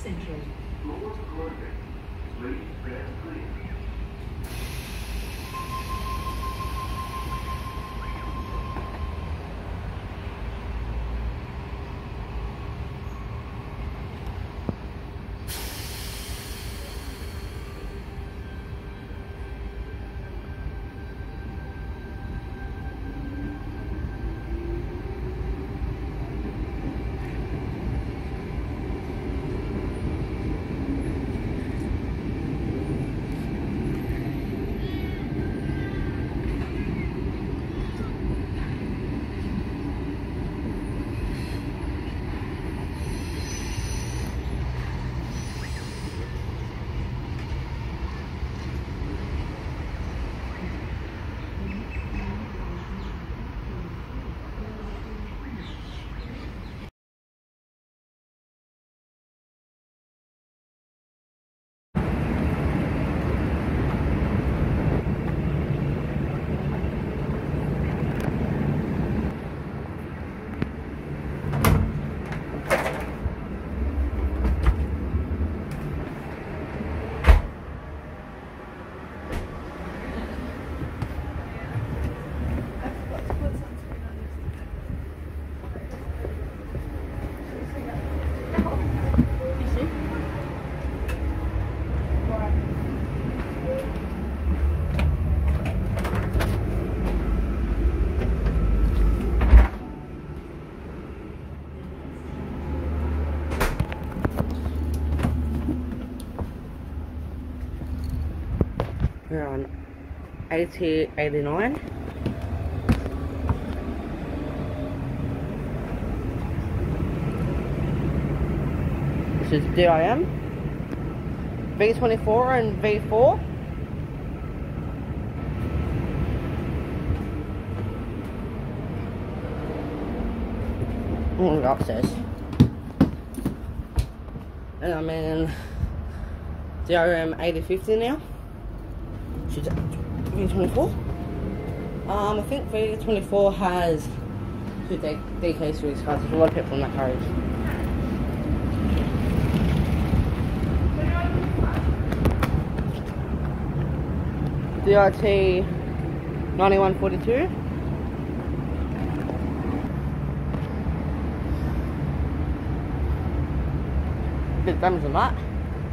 Central. We're on 8089. This is DIM, V24 and V4. I'm gonna go upstairs. And I'm in DRM 8050 now. She's at V24. I think V24 has 2 DKs for these cars. There's a lot of people in that carriage. DRT 9142. Bit of damage on that.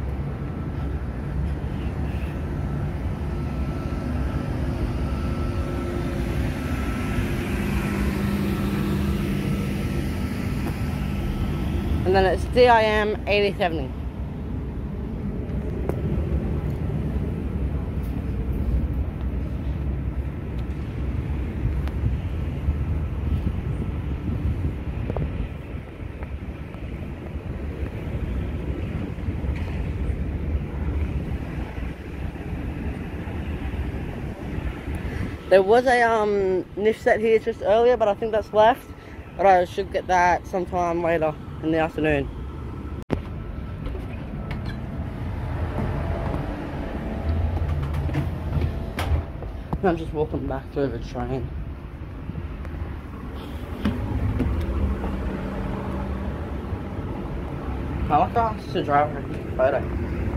And then it's DIM 8070. There was a niche set here just earlier, but I think that's left. But I should get that sometime later in the afternoon. I'm just walking back through the train. I like to ask the driver a quick photo.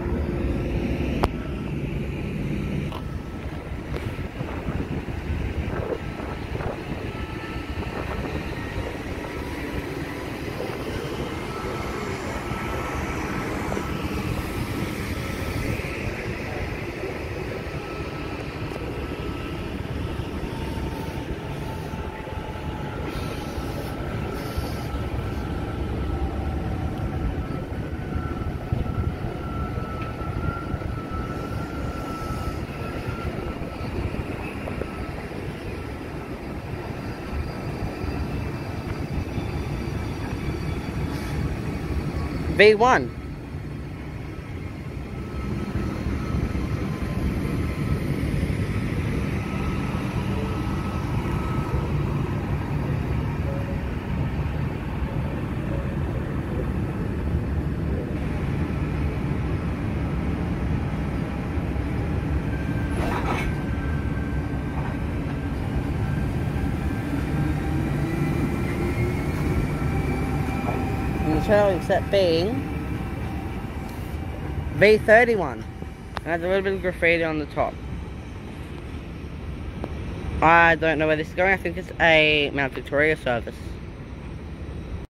V1. And the trailing set being V31. It has a little bit of graffiti on the top. I don't know where this is going. I think it's a Mount Victoria service.